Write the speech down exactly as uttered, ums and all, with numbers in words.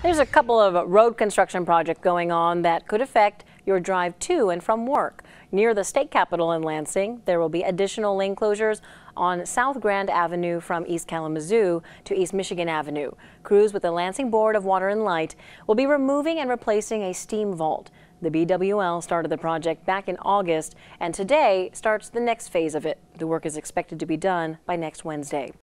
There's a couple of road construction projects going on that could affect your drive to and from work. Near the state capitol in Lansing, there will be additional lane closures on South Grand Avenue from East Kalamazoo to East Michigan Avenue. Crews with the Lansing Board of Water and Light will be removing and replacing a steam vault. The B W L started the project back in August, and today starts the next phase of it. The work is expected to be done by next Wednesday.